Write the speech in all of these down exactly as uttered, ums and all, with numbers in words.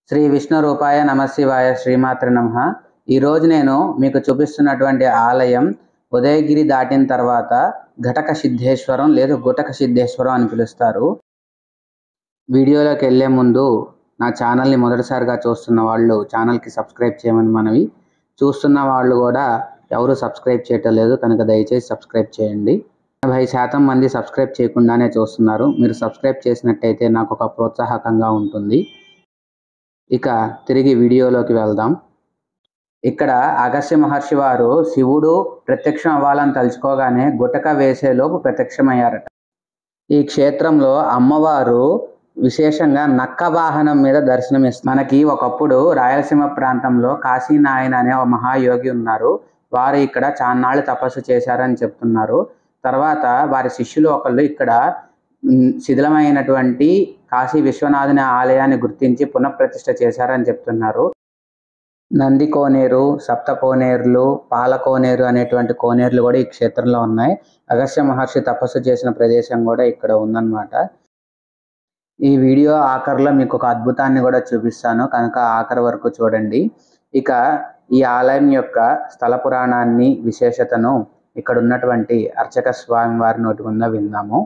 శ్రీ విష్ణు రూపాయ నమశివాయ శ్రీమాత్ర నమః. ఈరోజు నేను మీకు చూపిస్తున్నటువంటి ఆలయం ఉదయగిరి దాటిన తర్వాత ఘటక సిద్ధేశ్వరం లేదా గుటక సిద్ధేశ్వరం అని పిలుస్తారు. వీడియోలోకి వెళ్ళే ముందు నా ఛానల్ని మొదటిసారిగా చూస్తున్న వాళ్ళు ఛానల్కి సబ్స్క్రైబ్ చేయమని మనవి. చూస్తున్న వాళ్ళు కూడా ఎవరు సబ్స్క్రైబ్ చేయటం లేదు కనుక దయచేసి సబ్స్క్రైబ్ చేయండి. ఎనభై శాతం మంది సబ్స్క్రైబ్ చేయకుండానే చూస్తున్నారు. మీరు సబ్స్క్రైబ్ చేసినట్టయితే నాకు ఒక ప్రోత్సాహకంగా ఉంటుంది. ఇక తిరిగి వీడియోలోకి వెళ్దాం. ఇక్కడ అగస్త్య మహర్షి వారు శివుడు ప్రత్యక్షం అవ్వాలని తలుచుకోగానే గుటక వేసేలోపు ప్రత్యక్షమయ్యారట. ఈ క్షేత్రంలో అమ్మవారు విశేషంగా నక్క వాహనం మీద దర్శనమిస్తారు. మనకి ఒకప్పుడు రాయలసీమ ప్రాంతంలో కాశీనాయన అనే ఒక మహాయోగి ఉన్నారు. వారు ఇక్కడ చాన్నాళ్ళు తపస్సు చేశారని చెప్తున్నారు. తర్వాత వారి శిష్యులు ఒకళ్ళు ఇక్కడ శిథిలమైనటువంటి కాశీ విశ్వనాథుని ఆలయాన్ని గుర్తించి పునఃప్రతిష్ఠ చేశారని చెప్తున్నారు. నంది కోనేరు, సప్త కోనేరులు, పాల కోనేరు అనేటువంటి కోనేరులు కూడా ఈ క్షేత్రంలో ఉన్నాయి. అగస్త్య మహర్షి తపస్సు చేసిన ప్రదేశం కూడా ఇక్కడ ఉందన్నమాట. ఈ వీడియో ఆఖరిలో మీకు ఒక అద్భుతాన్ని కూడా చూపిస్తాను కనుక ఆఖరి వరకు చూడండి. ఇక ఈ ఆలయం యొక్క స్థల పురాణాన్ని, విశేషతను ఇక్కడ ఉన్నటువంటి అర్చక స్వామి వారి నోటి గుండా విందాము.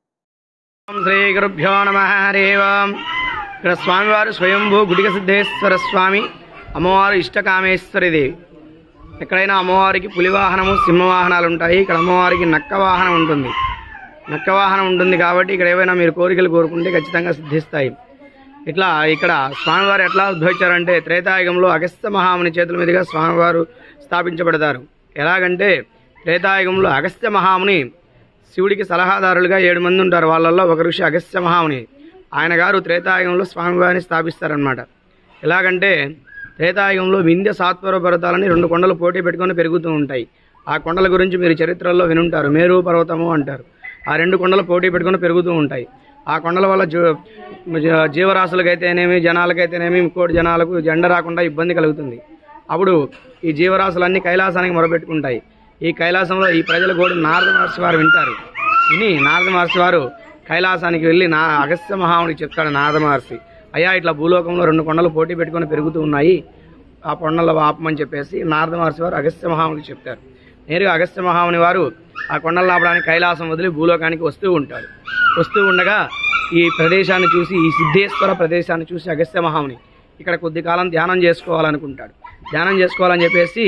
శ్రీ గురుభ్యో నమః. హరి ఓం. ఇక్కడ స్వామివారు స్వయంభూ గుటిక సిద్ధేశ్వర స్వామి, అమ్మవారు ఇష్టకామేశ్వరి దేవి. ఎక్కడైనా అమ్మవారికి పులి వాహనము, సింహవాహనాలు ఉంటాయి. ఇక్కడ అమ్మవారికి నక్క వాహనం ఉంటుంది. నక్క వాహనం ఉంటుంది కాబట్టి ఇక్కడ ఏవైనా మీరు కోరికలు కోరుకుంటే ఖచ్చితంగా సిద్ధిస్తాయి. ఇట్లా ఇక్కడ స్వామివారు ఎట్లా ఉద్భవించారంటే త్రేతాయుగంలో అగస్త్య మహాముని చేతుల మీదుగా స్వామివారు స్థాపించబడతారు. ఎలాగంటే త్రేతాయుగంలో అగస్త్య మహాముని శివుడికి సలహాదారులుగా ఏడు మంది ఉంటారు. వాళ్ళల్లో ఒక ఋషి అగస్త్య మహాముని. ఆయన గారు త్రేతాయుగంలో స్వామివారిని స్థాపిస్తారనమాట. ఎలాగంటే త్రేతాయుగంలో వింధ్య సాత్వర పర్వతాలని రెండు కొండలు పోటీ పెట్టుకొని పెరుగుతూ ఉంటాయి. ఆ కొండల గురించి మీరు చరిత్రల్లో వినుంటారు. మేరు పర్వతము అంటారు. ఆ రెండు కొండలు పోటీ పెట్టుకొని పెరుగుతూ ఉంటాయి. ఆ కొండల వల్ల జీవరాశులకైతేనేమి, జనాలకైతేనేమి, ఇంకోటి జనాలకు జెండ రాకుండా ఇబ్బంది కలుగుతుంది. అప్పుడు ఈ జీవరాశులన్నీ కైలాసానికి మొరపెట్టుకుంటాయి. ఈ కైలాసంలో ఈ ప్రజల గోడు నారద మహర్షి వారు వింటారు. విని నారద మహర్షి వారు కైలాసానికి వెళ్ళి నా అగస్త్య మహామునికి చెప్తాడు. నారద మహర్షి, అయ్యా ఇట్లా భూలోకంలో రెండు కొండలు పోటీ పెట్టుకొని పెరుగుతూ ఉన్నాయి, ఆ కొండల ఆపమని చెప్పేసి నారద మహర్షి వారు అగస్త్య మహామునికి చెప్తారు. నేరుగా అగస్త్య మహాముని వారు ఆ కొండలు ఆపడానికి కైలాసం వదిలి భూలోకానికి వస్తూ ఉంటాడు. వస్తూ ఉండగా ఈ ప్రదేశాన్ని చూసి, ఈ సిద్ధేశ్వర ప్రదేశాన్ని చూసి అగస్త్య మహాముని ఇక్కడ కొద్ది కాలం ధ్యానం చేసుకోవాలనుకుంటాడు. ధ్యానం చేసుకోవాలని చెప్పేసి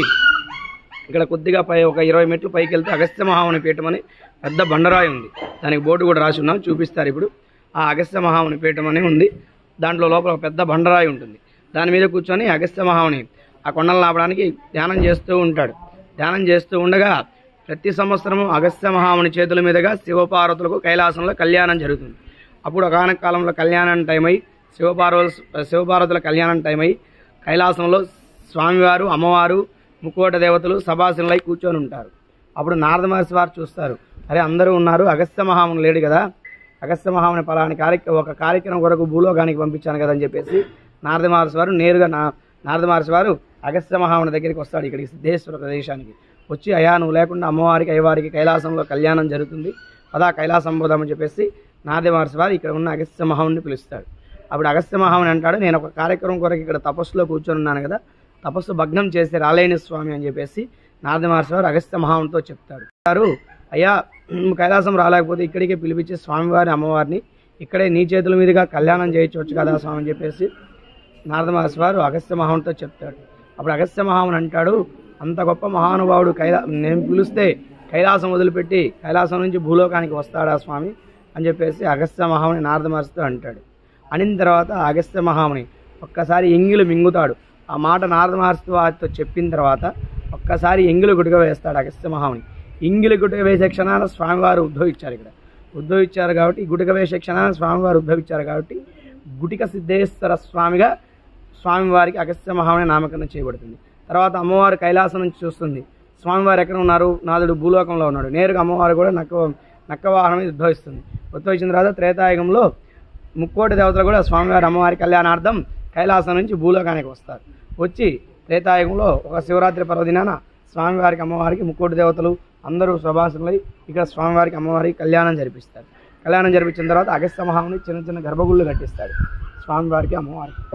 ఇక్కడ కొద్దిగా పై ఒక ఇరవై మెట్లు పైకి వెళ్తే అగస్త్య మహాముని పీఠం అని పెద్ద బండరాయి ఉంది. దానికి బోర్డు కూడా రాసి ఉన్నాం, చూపిస్తారు ఇప్పుడు. ఆ అగస్త్య మహాముని పీఠం అని ఉంది. దాంట్లో లోపల ఒక పెద్ద బండరాయి ఉంటుంది. దాని మీద కూర్చొని అగస్త్య మహాముని ఆ కొండలు ఆపడానికి ధ్యానం చేస్తూ ఉంటాడు. ధ్యానం చేస్తూ ఉండగా ప్రతి సంవత్సరము అగస్త్య మహాముని చేతుల మీదుగా శివపార్వతులకు కైలాసంలో కళ్యాణం జరుగుతుంది. అప్పుడు ఒకనొక కాలంలో కళ్యాణం టైం అయి శివపార్వతు శివపార్వతుల కళ్యాణం టైం అయి కైలాసంలో స్వామివారు, అమ్మవారు, ముక్కోట దేవతలు సభాసనులై కూర్చొని ఉంటారు. అప్పుడు నారద మహర్షి వారు చూస్తారు, అరే అందరూ ఉన్నారు, అగస్త్య మహాముని లేడు కదా, అగస్త్య మహాముని పలాని కార్యక్రమం ఒక కార్యక్రమం కొరకు భూలోకానికి పంపించాను కదా అని చెప్పేసి నారద మహర్షి వారు నేరుగా నా నారద మహర్షి వారు అగస్త్య మహాముని దగ్గరికి వస్తాడు. ఇక్కడికి సిద్ధేశ్వర ప్రదేశానికి వచ్చి, అయ్యా నువ్వు లేకుండా అమ్మవారికి అయ్యవారికి కైలాసంలో కళ్యాణం జరుగుతుంది, అదా కైలాసం పోదామని చెప్పేసి నారద మహర్షి వారు ఇక్కడ ఉన్న అగస్త్య మహాముని పిలుస్తాడు. అప్పుడు అగస్త్య మహాముని అంటాడు, నేను ఒక కార్యక్రమం కొరకు ఇక్కడ తపస్సులో కూర్చొని ఉన్నాను కదా, తపస్సు భగ్నం చేసి రాలేని స్వామి అని చెప్పేసి నారద మహర్షి వారు అగస్త్య మహామునితో చెప్తారు. అయ్యా కైలాసం రాలేకపోతే ఇక్కడికే పిలిపించి స్వామివారి, అమ్మవారిని ఇక్కడే నీ చేతుల మీదుగా కళ్యాణం చేయించవచ్చు కదా స్వామి అని చెప్పేసి నారద మహర్షి వారు అగస్త్య మహామునితో చెప్తాడు. అప్పుడు అగస్త్య మహాముని అంటాడు, అంత గొప్ప మహానుభావుడు కైలా నేను పిలిస్తే కైలాసం వదిలిపెట్టి కైలాసం నుంచి భూలోకానికి వస్తాడా స్వామి అని చెప్పేసి అగస్త్య మహాముని నారద మహర్షితో అంటాడు. అనిన తర్వాత అగస్త్య మహాముని ఒక్కసారి ఎంగిలు మింగుతాడు. ఆ మాట నారద మహర్షి వారితో చెప్పిన తర్వాత ఒక్కసారి ఎంగిలి గుటక వేస్తాడు అగస్త్య మహాముని. ఎంగిలి గుటక వేసే క్షణాన స్వామివారు ఉద్భవించారు. ఇక్కడ ఉద్భవించారు కాబట్టి గుటక వేసే క్షణాన స్వామివారు ఉద్భవించారు కాబట్టి గుటిక సిద్ధేశ్వర స్వామిగా స్వామివారికి అగస్త్య మహాముని నామకరణం చేయబడుతుంది. తర్వాత అమ్మవారు కైలాసం నుంచి చూస్తుంది, స్వామివారు ఎక్కడ ఉన్నారు, నాదుడు భూలోకంలో ఉన్నాడు. నేరుగా అమ్మవారు కూడా నక్క నక్క వాహనం మీద ఉద్భవిస్తుంది. ఉద్భవించిన తర్వాత త్రేతాయుగంలో ముక్కోటి దేవతలు కూడా స్వామివారి, అమ్మవారి కళ్యాణార్థం కైలాసం నుంచి భూలోకానికి వస్తారు. వచ్చి త్రేతాయుగంలో ఒక శివరాత్రి పర్వదినాన స్వామివారికి, అమ్మవారికి, ముక్కోటి దేవతలు అందరూ సభాసనులై ఇక్కడ స్వామివారికి, అమ్మవారికి కళ్యాణం జరిపిస్తారు. కళ్యాణం జరిపించిన తర్వాత అగస్త్య మహాముని చిన్న చిన్న గర్భగుళ్ళు కట్టిస్తాడు స్వామివారికి, అమ్మవారికి.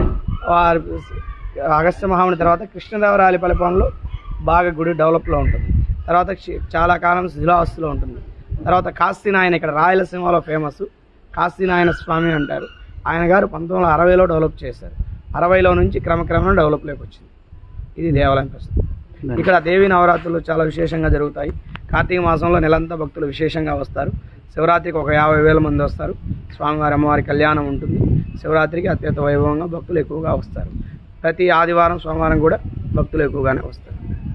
వారు అగస్త్య మహాముని తర్వాత కృష్ణదేవరాయల పరిపాలనలో బాగా గుడి డెవలప్లో ఉంటుంది. తర్వాత చాలా కాలం శిథిలావస్థలో ఉంటుంది. తర్వాత కాశీనాయన ఇక్కడ రాయలసీమలో ఫేమస్ కాశీనాయన స్వామి అంటారు. ఆయన గారు పంతొమ్మిది వందల అరవైలో డెవలప్ చేశారు. అరవైలో నుంచి క్రమక్రమంగా డెవలప్లోకి వచ్చింది. ఇది దేవాలయం ప్రస్తుతం. ఇక్కడ దేవీ నవరాత్రులు చాలా విశేషంగా జరుగుతాయి. కార్తీక మాసంలో నెలంతా భక్తులు విశేషంగా వస్తారు. శివరాత్రికి ఒక యాభై వేల మంది వస్తారు. స్వామివారి అమ్మవారి కళ్యాణం ఉంటుంది. శివరాత్రికి అత్యంత వైభవంగా భక్తులు ఎక్కువగా వస్తారు. ప్రతి ఆదివారం సోమవారం కూడా భక్తులు ఎక్కువగానే వస్తారు.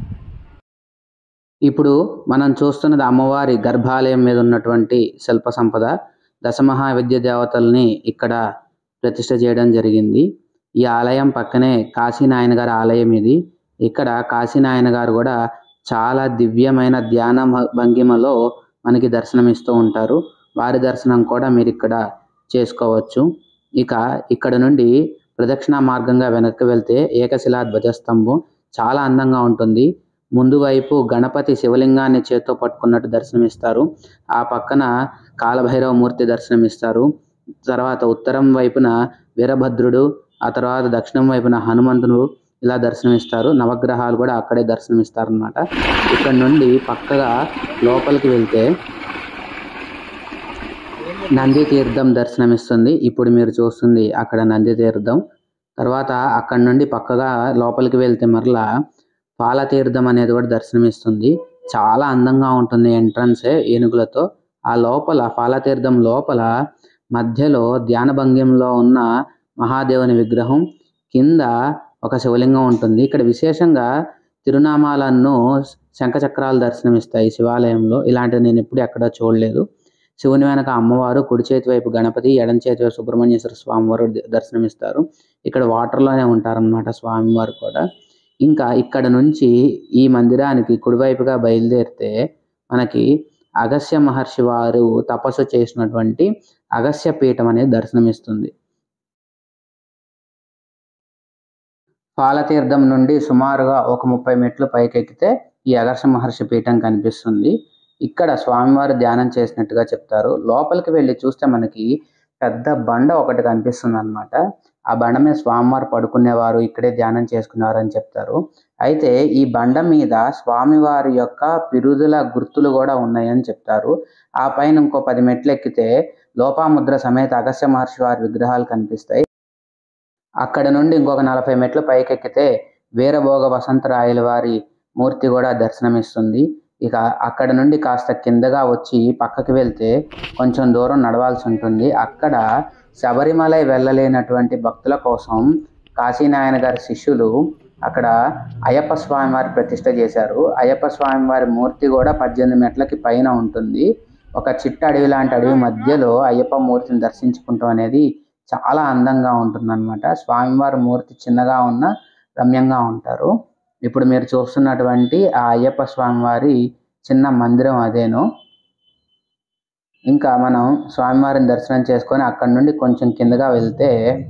ఇప్పుడు మనం చూస్తున్నది అమ్మవారి గర్భాలయం మీద ఉన్నటువంటి శిల్ప సంపద. దశమహా విద్య దేవతల్ని ఇక్కడ ప్రతిష్ఠ చేయడం జరిగింది. ఈ ఆలయం పక్కనే కాశీనాయన గారి ఆలయం ఇది. ఇక్కడ కాశీనాయన గారు కూడా చాలా దివ్యమైన ధ్యాన భంగిమలో మనకి దర్శనమిస్తూ ఉంటారు. వారి దర్శనం కూడా మీరు ఇక్కడ చేసుకోవచ్చు. ఇక ఇక్కడ నుండి ప్రదక్షిణ మార్గంగా వెనక్కి వెళ్తే ఏకశిలా ధ్వజస్తంభం చాలా అందంగా ఉంటుంది. ముందు వైపు గణపతి శివలింగాన్ని చేత్తో పట్టుకున్నట్టు దర్శనమిస్తారు. ఆ పక్కన కాలభైరవ మూర్తి దర్శనమిస్తారు. తర్వాత ఉత్తరం వైపున వీరభద్రుడు, ఆ తర్వాత దక్షిణం వైపున హనుమంతుడు ఇలా దర్శనమిస్తారు. నవగ్రహాలు కూడా అక్కడే దర్శనమిస్తారు అన్నమాట. ఇక్కడ నుండి పక్కగా లోపలికి వెళ్తే నంది తీర్థం దర్శనమిస్తుంది. ఇప్పుడు మీరు చూస్తుంది అక్కడ నంది తీర్థం. తర్వాత అక్కడ నుండి పక్కగా లోపలికి వెళ్తే మరలా పాలతీర్థం అనేది కూడా దర్శనమిస్తుంది. చాలా అందంగా ఉంటుంది ఎంట్రన్సే ఏనుగులతో. ఆ లోపల పాలతీర్థం లోపల మధ్యలో ధ్యాన భంగిమలో ఉన్న మహాదేవుని విగ్రహం, కింద ఒక శివలింగం ఉంటుంది. ఇక్కడ విశేషంగా తిరునామాలను శంఖచక్రాలు దర్శనమిస్తాయి శివాలయంలో. ఇలాంటివి నేను ఎప్పుడు ఎక్కడా చూడలేదు. శివుని వెనక అమ్మవారు, కుడి చేతి వైపు గణపతి, ఎడం చేతి వైపు సుబ్రహ్మణ్యేశ్వర స్వామివారు దర్శనమిస్తారు. ఇక్కడ వాటర్లోనే ఉంటారన్నమాట స్వామివారు కూడా. ఇంకా ఇక్కడ నుంచి ఈ మందిరానికి కుడివైపుగా బయలుదేరితే మనకి అగస్త్య మహర్షి వారు తపస్సు చేసినటువంటి అగస్త్య పీఠం అనేది దర్శనమిస్తుంది. పాలతీర్థం నుండి సుమారుగా ఒక ముప్పై మెట్లు పైకెక్కితే ఈ అగస్త్య మహర్షి పీఠం కనిపిస్తుంది. ఇక్కడ స్వామివారు ధ్యానం చేసినట్టుగా చెప్తారు. లోపలికి వెళ్ళి చూస్తే మనకి పెద్ద బండ ఒకటి కనిపిస్తుంది అనమాట. ఆ బండ మీద స్వామివారు పడుకునేవారు, ఇక్కడే ధ్యానం చేసుకునేవారు అని చెప్తారు. అయితే ఈ బండ మీద స్వామివారి యొక్క పిరుదుల గుర్తులు కూడా ఉన్నాయని చెప్తారు. ఆ పైన ఇంకో పది మెట్లు ఎక్కితే లోపాముద్ర సమేత అగస్త్య మహర్షి వారి విగ్రహాలు కనిపిస్తాయి. అక్కడ నుండి ఇంకొక నలభై మెట్లు పైకెక్కితే వీరభోగ వసంతరాయల వారి మూర్తి కూడా దర్శనమిస్తుంది. ఇక అక్కడ నుండి కాస్త కిందగా వచ్చి పక్కకి వెళ్తే కొంచెం దూరం నడవాల్సి ఉంటుంది. అక్కడ శబరిమల వెళ్ళలేనటువంటి భక్తుల కోసం కాశీనాయన గారి శిష్యులు అక్కడ అయ్యప్ప స్వామి వారి ప్రతిష్ఠ చేశారు. అయ్యప్ప స్వామి వారి మూర్తి కూడా పద్దెనిమిది మెట్లకి పైన ఉంటుంది. ఒక చిట్ట అడవి లాంటి అడవి మధ్యలో అయ్యప్ప మూర్తిని దర్శించుకుంటాం అనేది చాలా అందంగా ఉంటుందన్నమాట. స్వామివారి మూర్తి చిన్నగా ఉన్న రమ్యంగా ఉంటారు. ఇప్పుడు మీరు చూస్తున్నటువంటి ఆ అయ్యప్ప స్వామివారి చిన్న మందిరం అదేను. ఇంకా మనం స్వామివారిని దర్శనం చేసుకొని అక్కడి నుండి కొంచెం కిందగా వెళ్తే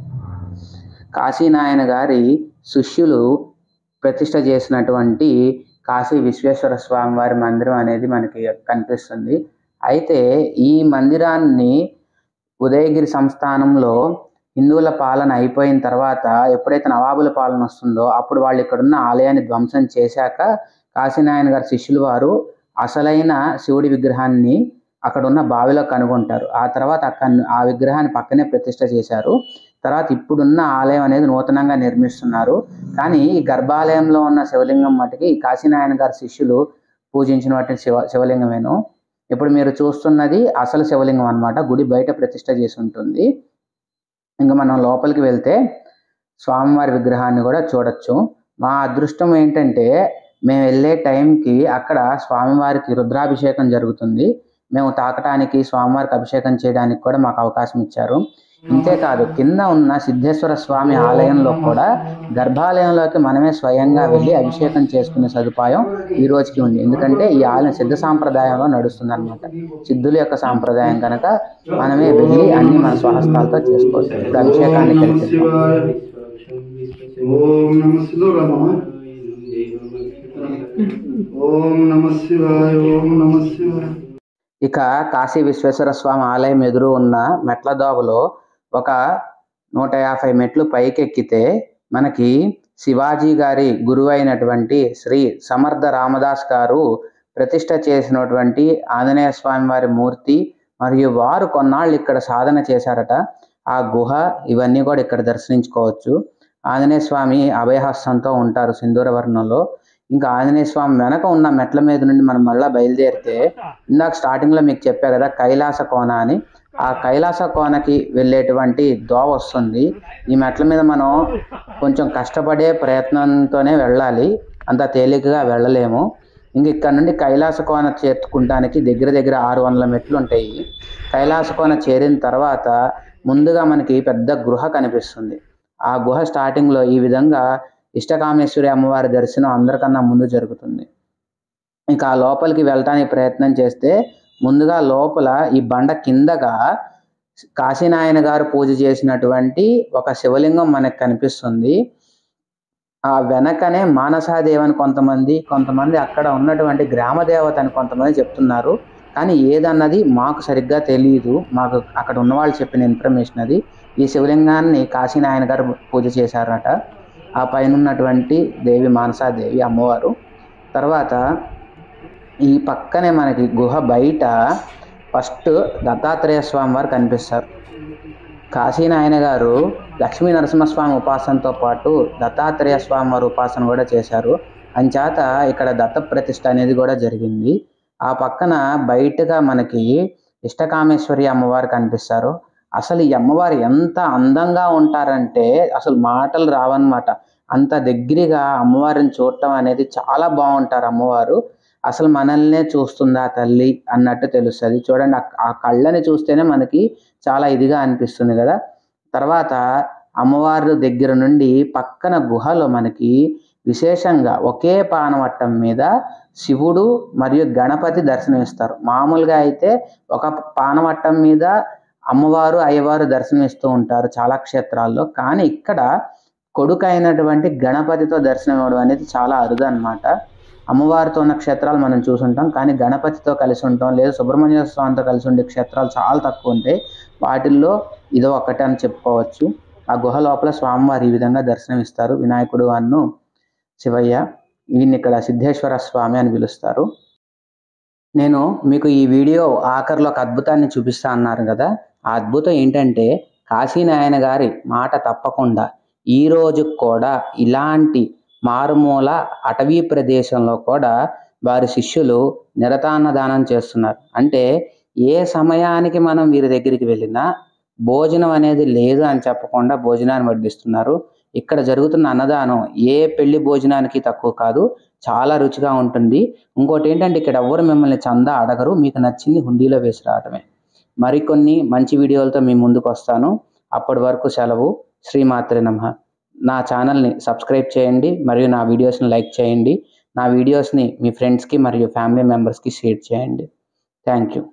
కాశీనాయన గారి శిష్యులు ప్రతిష్ఠ చేసినటువంటి కాశీ విశ్వేశ్వర స్వామి వారి మందిరం అనేది మనకి కనిపిస్తుంది. అయితే ఈ మందిరాన్ని ఉదయగిరి సంస్థానంలో హిందువుల పాలన అయిపోయిన తర్వాత ఎప్పుడైతే నవాబుల పాలన వస్తుందో అప్పుడు వాళ్ళు ఇక్కడున్న ఆలయాన్ని ధ్వంసం చేశాక కాశీనాయన గారి శిష్యులు వారు అసలైన శివుడి విగ్రహాన్ని అక్కడ ఉన్న బావిలో కనుగొంటారు. ఆ తర్వాత అక్కడ ఆ విగ్రహాన్ని పక్కనే ప్రతిష్ఠ చేశారు. తర్వాత ఇప్పుడున్న ఆలయం అనేది నూతనంగా నిర్మిస్తున్నారు. కానీ ఈ గర్భాలయంలో ఉన్న శివలింగం మటుకి కాశీనాయన గారి శిష్యులు పూజించినటువంటి శివ శివలింగమేను. ఇప్పుడు మీరు చూస్తున్నది అసలు శివలింగం అన్నమాట. గుడి బయట ప్రతిష్ఠ చేసి ఉంటుంది. ఇంకా మనం లోపలికి వెళ్తే స్వామివారి విగ్రహాన్ని కూడా చూడొచ్చు. మా అదృష్టం ఏంటంటే మేము వెళ్ళే టైంకి అక్కడ స్వామివారికి రుద్రాభిషేకం జరుగుతుంది. మేము తాకటానికి స్వామివారికి అభిషేకం చేయడానికి కూడా మాకు అవకాశం ఇచ్చారు. ఇంతేకాదు కింద ఉన్న సిద్ధేశ్వర స్వామి ఆలయంలో కూడా గర్భాలయంలోకి మనమే స్వయంగా వెళ్ళి అభిషేకం చేసుకునే సదుపాయం ఈ రోజుకి ఉంది. ఎందుకంటే ఈ ఆలయం సిద్ధ సాంప్రదాయంలో నడుస్తుంది అనమాట. సిద్ధుల యొక్క సాంప్రదాయం కనుక మనమే వెళ్ళి అన్ని మన స్వహస్తాలతో చేసుకోవచ్చు. ఇప్పుడు అభిషేకాన్ని కలిపిస్తాం. ఇక కాశీ విశ్వేశ్వర స్వామి ఆలయం ఎదురు ఉన్న మెట్ల దోవలో ఒక నూట యాభై మెట్లు పైకెక్కితే మనకి శివాజీ గారి గురువు అయినటువంటి శ్రీ సమర్థ రామదాస్ గారు ప్రతిష్ట చేసినటువంటి ఆంజనేయ స్వామి వారి మూర్తి మరియు వారు కొన్నాళ్ళు ఇక్కడ సాధన చేశారట. ఆ గుహ ఇవన్నీ కూడా ఇక్కడ దర్శించుకోవచ్చు. ఆంజనేయ స్వామి అభయహస్తంతో ఉంటారు సింధూర వర్ణంలో. ఇంకా ఆంజనేయ స్వామి వెనక ఉన్న మెట్ల మీద నుండి మనం మళ్ళీ బయలుదేరితే ఇందాక స్టార్టింగ్లో మీకు చెప్పా కదా కైలాస కోన అని, ఆ కైలాస కోనకి వెళ్ళేటువంటి దోవ వస్తుంది. ఈ మెట్ల మీద మనం కొంచెం కష్టపడే ప్రయత్నంతోనే వెళ్ళాలి, అంత తేలికగా వెళ్ళలేము. ఇంక ఇక్కడ నుండి కైలాస కోన చేరుకుంటానికి దగ్గర దగ్గర ఆరు వందల మెట్లు ఉంటాయి. కైలాస కోన చేరిన తర్వాత ముందుగా మనకి పెద్ద గృహ కనిపిస్తుంది. ఆ గుహ స్టార్టింగ్లో ఈ విధంగా ఇష్టకామేశ్వరి అమ్మవారి దర్శనం అందరికన్నా ముందు జరుగుతుంది. ఇంకా ఆ లోపలికి వెళ్ళటానికి ప్రయత్నం చేస్తే ముందుగా లోపల ఈ బండ కిందగా కాశీనాయన గారు పూజ చేసినటువంటి ఒక శివలింగం మనకు కనిపిస్తుంది. ఆ వెనకనే మానసాదేవి అని కొంతమంది కొంతమంది అక్కడ ఉన్నటువంటి గ్రామదేవత అని కొంతమంది చెప్తున్నారు. కానీ ఏదన్నది మాకు సరిగ్గా తెలియదు. మాకు అక్కడ ఉన్న వాళ్ళు చెప్పిన ఇన్ఫర్మేషన్ అది. ఈ శివలింగాన్ని కాశీనాయన గారు పూజ చేశారట. ఆ పైన ఉన్నటువంటి దేవి మానసాదేవి అమ్మవారు. తర్వాత ఈ పక్కనే మనకి గుహ బయట ఫస్ట్ దత్తాత్రేయ స్వామి వారు కనిపిస్తారు. కాశీనాయన గారు లక్ష్మీ నరసింహస్వామి ఉపాసనతో పాటు దత్తాత్రేయ స్వామి వారి ఉపాసన కూడా చేశారు. అంచేత ఇక్కడ దత్త ప్రతిష్ఠ అనేది కూడా జరిగింది. ఆ పక్కన బయటగా మనకి ఇష్టకామేశ్వరి అమ్మవారు కనిపిస్తారు. అసలు ఈ అమ్మవారు ఎంత అందంగా ఉంటారంటే అసలు మాటలు రావన్నమాట. అంత దగ్గరగా అమ్మవారిని చూడటం అనేది చాలా బాగుంటారు అమ్మవారు. అసలు మనల్నే చూస్తుందా తల్లి అన్నట్టు తెలుస్తుంది. చూడండి ఆ కళ్ళని చూస్తేనే మనకి చాలా ఇదిగా అనిపిస్తుంది కదా. తర్వాత అమ్మవారి దగ్గర నుండి పక్కన గుహలో మనకి విశేషంగా ఒకే పానవట్టం మీద శివుడు మరియు గణపతి దర్శనమిస్తారు. మామూలుగా అయితే ఒక పానవట్టం మీద అమ్మవారు అయ్యవారు దర్శనమిస్తూ ఉంటారు చాలా క్షేత్రాల్లో. కానీ ఇక్కడ కొడుకు అయినటువంటి గణపతితో దర్శనం ఇవ్వడం అనేది చాలా అరుదు అనమాట. అమ్మవారితో ఉన్న క్షేత్రాలు మనం చూసుంటాం, కానీ గణపతితో కలిసి ఉంటాం లేదా సుబ్రహ్మణ్య స్వామితో కలిసి ఉండే క్షేత్రాలు చాలా తక్కువ ఉంటాయి. వాటిల్లో ఇదో ఒకటి అని చెప్పుకోవచ్చు. ఆ గుహ లోపల స్వామివారు ఈ విధంగా దర్శనం ఇస్తారు. వినాయకుడు అన్ను శివయ్య, ఈయన్ని ఇక్కడ సిద్ధేశ్వర స్వామి అని పిలుస్తారు. నేను మీకు ఈ వీడియో ఆఖరిలో ఒక అద్భుతాన్ని చూపిస్తా అన్నారు కదా. ఆ అద్భుతం ఏంటంటే కాశీనాయన గారి మాట తప్పకుండా ఈ రోజు కూడా ఇలాంటి మారుమూల అటవీ ప్రదేశంలో కూడా వారి శిష్యులు నిరతాన్నదానం చేస్తున్నారు. అంటే ఏ సమయానికి మనం వీరి దగ్గరికి వెళ్ళినా భోజనం అనేది లేదు అని చెప్పకుండా భోజనాన్ని వడ్డిస్తున్నారు. ఇక్కడ జరుగుతున్న అన్నదానం ఏ పెళ్లి భోజనానికి తక్కువ కాదు, చాలా రుచిగా ఉంటుంది. ఇంకోటి ఏంటంటే ఇక్కడ ఎవరు మిమ్మల్ని చందా అడగరు, మీకు నచ్చింది హుండీలో వేసి రావటమే. మరికొన్ని మంచి వీడియోలతో మీ ముందుకు వస్తాను. అప్పటి వరకు సెలవు. శ్రీమాత్రే నమః. నా ఛానల్ని సబ్స్క్రైబ్ చేయండి మరియు నా వీడియోస్ని లైక్ చేయండి. నా వీడియోస్ని మీ ఫ్రెండ్స్కి మరియు ఫ్యామిలీ మెంబర్స్కి షేర్ చేయండి. Thank you.